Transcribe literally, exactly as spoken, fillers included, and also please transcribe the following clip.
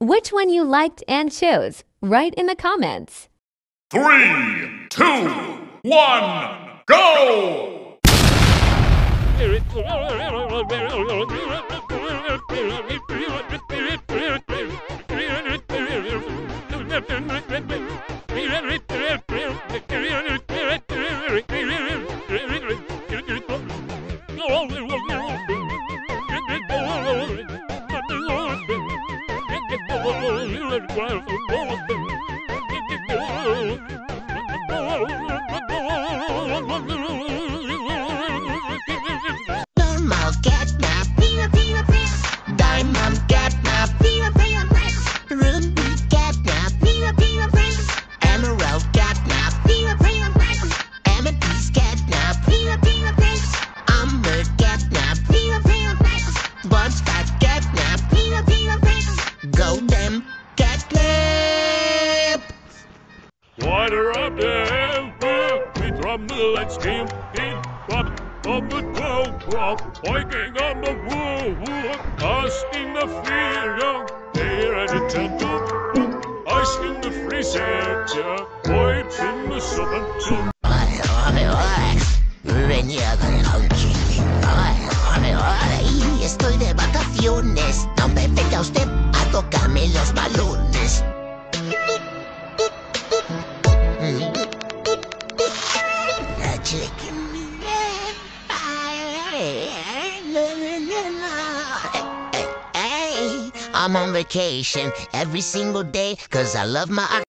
which one you liked and chose. Write in the comments. Three, two, one, go! Normal catnap, diamond catnap, ruby catnap, emerald catnap, amethyst catnap, amber catnap, bloodspot catnap, golden catnap. Water up the hill, we tremble and steam, deep drop of the twelve drop, pointing on the wall, casting the fear, there at the temple, ice in the freezer, white in the summer. Estoy de vacaciones, no me venga usted a tocarme los balones. I'm on vacation every single day, cause I love my